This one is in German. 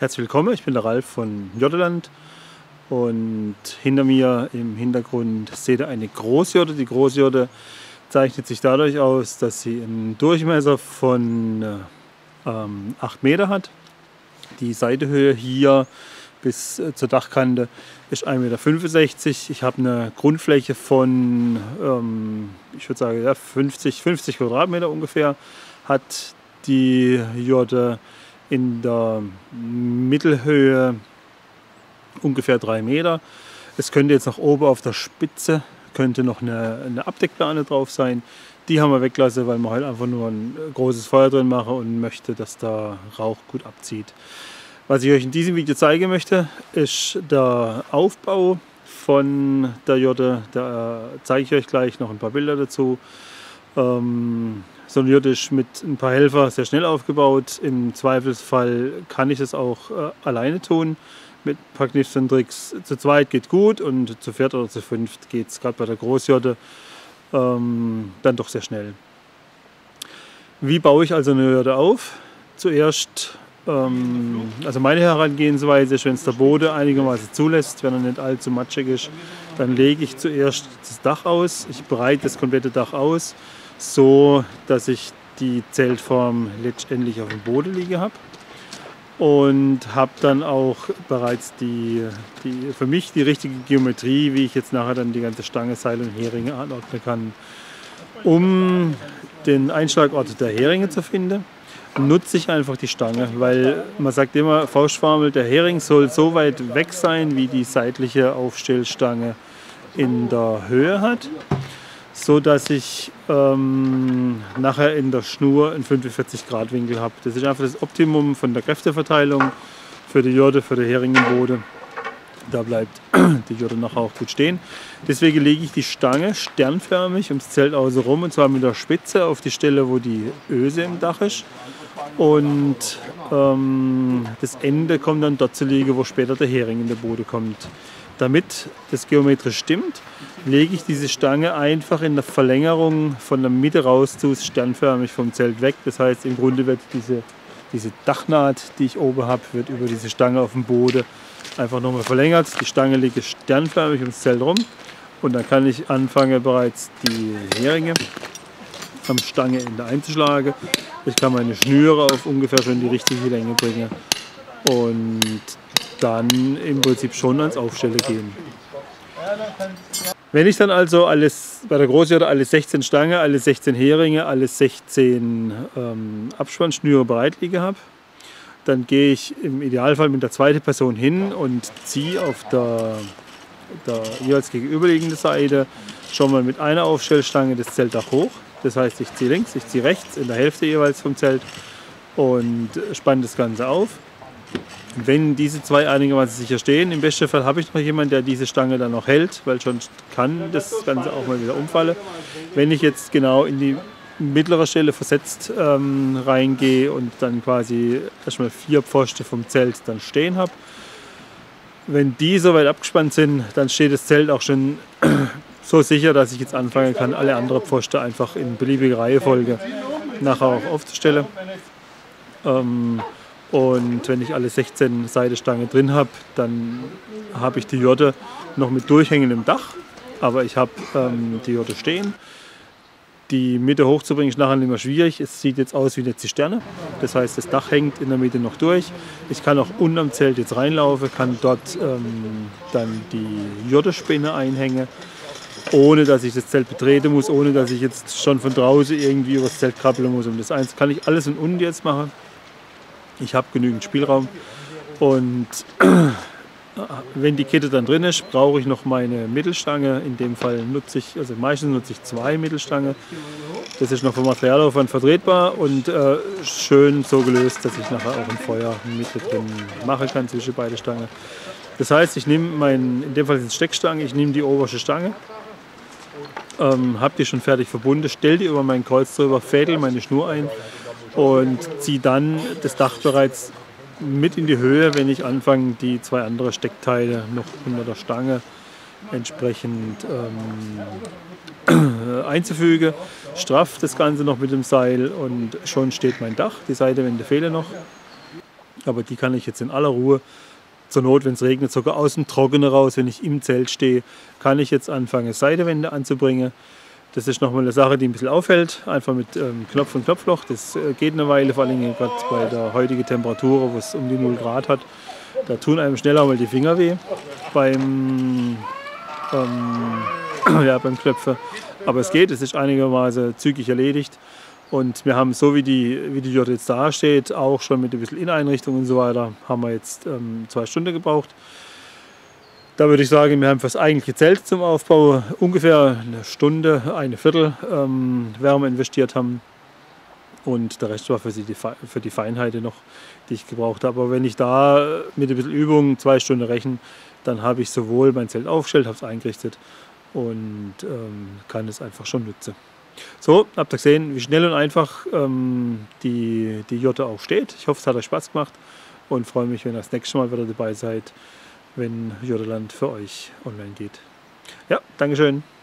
Herzlich willkommen, ich bin der Ralf von Joddeland und hinter mir im Hintergrund seht ihr eine Großjodde. Die Großjodde zeichnet sich dadurch aus, dass sie einen Durchmesser von 8 Meter hat. Die Seitehöhe hier bis zur Dachkante ist 1,65 Meter. Ich habe eine Grundfläche von, ich würde sagen, ja, 50 Quadratmeter ungefähr hat die Jodde. In der Mittelhöhe ungefähr 3 Meter. Es könnte jetzt nach oben auf der Spitze könnte noch eine Abdeckplane drauf sein. Die haben wir weggelassen, weil wir halt einfach nur ein großes Feuer drin machen und möchte, dass der Rauch gut abzieht. Was ich euch in diesem Video zeigen möchte, ist der Aufbau von der Jodde. Da zeige ich euch gleich noch ein paar Bilder dazu. So eine Jodde ist mit ein paar Helfern sehr schnell aufgebaut. Im Zweifelsfall kann ich das auch alleine tun. Mit ein paar Kniffs und Tricks. Zu zweit geht gut und zu viert oder zu fünft geht es gerade bei der Großjodde dann doch sehr schnell. Wie baue ich also eine Jodde auf? Zuerst, also meine Herangehensweise ist, wenn es der Boden einigermaßen zulässt, wenn er nicht allzu matschig ist, dann lege ich zuerst das Dach aus. Ich bereite das komplette Dach aus, so dass ich die Zeltform letztendlich auf dem Boden liegen habe und habe dann auch bereits für mich die richtige Geometrie, wie ich jetzt nachher dann die ganze Stange, Seil und Heringe anordnen kann. Um den Einschlagort der Heringe zu finden, nutze ich einfach die Stange, weil man sagt immer, Faustformel, der Hering soll so weit weg sein, wie die seitliche Aufstellstange in der Höhe hat, so dass ich nachher in der Schnur einen 45 Grad Winkel habe. Das ist einfach das Optimum von der Kräfteverteilung für die Jodde, für den Hering im Boden. Da bleibt die Jodde nachher auch gut stehen. Deswegen lege ich die Stange sternförmig ums Zelt außen rum, und zwar mit der Spitze auf die Stelle, wo die Öse im Dach ist. Und das Ende kommt dann dort zu liegen, wo später der Hering in den Boden kommt. Damit das geometrisch stimmt, lege ich diese Stange einfach in der Verlängerung von der Mitte raus zu sternförmig vom Zelt weg. Das heißt, im Grunde wird diese Dachnaht, die ich oben habe, wird über diese Stange auf dem Boden einfach nochmal verlängert. Die Stange liegt sternförmig ums Zelt rum und dann kann ich anfangen, bereits die Heringe am Stangeende einzuschlagen. Ich kann meine Schnüre auf ungefähr schon die richtige Länge bringen und dann im Prinzip schon ans Aufstellen gehen. Wenn ich dann also bei der Großjodde alle 16 Stangen, alle 16 Heringe, alle 16 Abspannschnüre bereit liegen habe, dann gehe ich im Idealfall mit der zweiten Person hin und ziehe auf der jeweils gegenüberliegenden Seite schon mal mit einer Aufstellstange das Zeltdach hoch. Das heißt, ich ziehe links, ich ziehe rechts, in der Hälfte jeweils vom Zelt und spanne das Ganze auf. Wenn diese zwei einigermaßen sicher stehen, im besten Fall habe ich noch jemanden, der diese Stange dann noch hält, weil sonst kann das Ganze auch mal wieder umfallen. Wenn ich jetzt genau in die mittlere Stelle versetzt reingehe und dann quasi erstmal 4 Pfosten vom Zelt dann stehen habe, wenn die soweit abgespannt sind, dann steht das Zelt auch schon so sicher, dass ich jetzt anfangen kann, alle anderen Pfosten einfach in beliebiger Reihenfolge nachher auch aufzustellen. Und wenn ich alle 16 Seitenstangen drin habe, dann habe ich die Jodde noch mit durchhängendem Dach, aber ich habe die Jodde stehen. Die Mitte hochzubringen ist nachher nicht mehr schwierig. Es sieht jetzt aus wie eine Zisterne. Das heißt, das Dach hängt in der Mitte noch durch. Ich kann auch unterm Zelt jetzt reinlaufen, kann dort dann die Joddespinne einhängen, ohne dass ich das Zelt betreten muss, ohne dass ich jetzt schon von draußen irgendwie über das Zelt krabbeln muss. Und das eins kann ich alles in unten jetzt machen. Ich habe genügend Spielraum und wenn die Kette dann drin ist, brauche ich noch meine Mittelstange. In dem Fall meistens nutze ich 2 Mittelstangen. Das ist noch vom Materialaufwand vertretbar und schön so gelöst, dass ich nachher auch ein Feuer mit drin machen kann zwischen beide Stangen. Das heißt, ich nehme in dem Fall sind es Steckstangen, ich nehme die oberste Stange, habe die schon fertig verbunden, stelle die über mein Kreuz drüber, fädel meine Schnur ein und ziehe dann das Dach bereits mit in die Höhe, wenn ich anfange, die 2 andere Steckteile noch unter der Stange entsprechend einzufügen. Straff das Ganze noch mit dem Seil und schon steht mein Dach. Die Seitewände fehlen noch. Aber die kann ich jetzt in aller Ruhe, zur Not, wenn es regnet, sogar aus dem Trockenen raus, wenn ich im Zelt stehe, kann ich jetzt anfangen, Seitewände anzubringen. Das ist nochmal eine Sache, die ein bisschen auffällt, einfach mit Knopf und Knopfloch. Das geht eine Weile, vor allem gerade bei der heutigen Temperatur, wo es um die 0 Grad hat. Da tun einem schneller mal die Finger weh beim Knöpfe. Aber es geht, es ist einigermaßen zügig erledigt. Und wir haben, so wie die Jotte jetzt da steht, auch schon mit ein bisschen Inneneinrichtung und so weiter, haben wir jetzt 2 Stunden gebraucht. Da würde ich sagen, wir haben für das eigentliche Zelt zum Aufbau ungefähr eine Stunde, eine Viertel Wärme investiert haben. Und der Rest war für die Feinheiten noch, die ich gebraucht habe. Aber wenn ich da mit ein bisschen Übung 2 Stunden rechne, dann habe ich sowohl mein Zelt aufgestellt, habe es eingerichtet und kann es einfach schon nutzen. So, habt ihr gesehen, wie schnell und einfach die Jotte auch steht. Ich hoffe, es hat euch Spaß gemacht und freue mich, wenn ihr das nächste Mal wieder dabei seid, wenn Jotteland für euch online geht. Ja, Dankeschön.